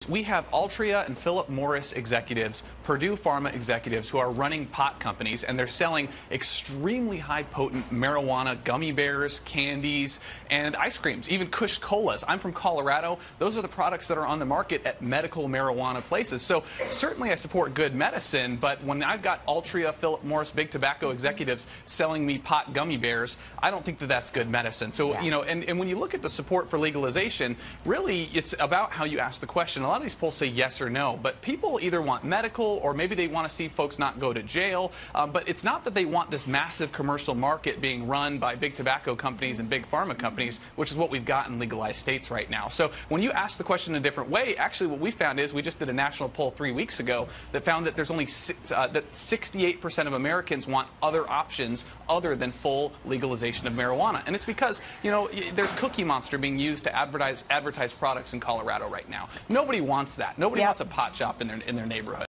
We have Altria and Philip Morris executives, Purdue Pharma executives who are running pot companies, and they're selling extremely high potent marijuana gummy bears, candies, and ice creams, even Kush Colas. I'm from Colorado. Those are the products that are on the market at medical marijuana places. So certainly I support good medicine, but when I've got Altria, Philip Morris, big tobacco executives selling me pot gummy bears, I don't think that that's good medicine. So, you know, and when you look at the support for legalization, really it's about how you ask the question. A lot of these polls say yes or no, but people either want medical or maybe they want to see folks not go to jail. But it's not that they want this massive commercial market being run by big tobacco companies and big pharma companies, which is what we've got in legalized states right now. So when you ask the question in a different way, actually what we found is we just did a national poll 3 weeks ago that found that there's only that 68% of Americans want other options other than full legalization of marijuana. And it's because, you know, there's Cookie Monster being used to advertise products in Colorado right now. Nobody wants that. Nobody wants a pot shop in their neighborhood.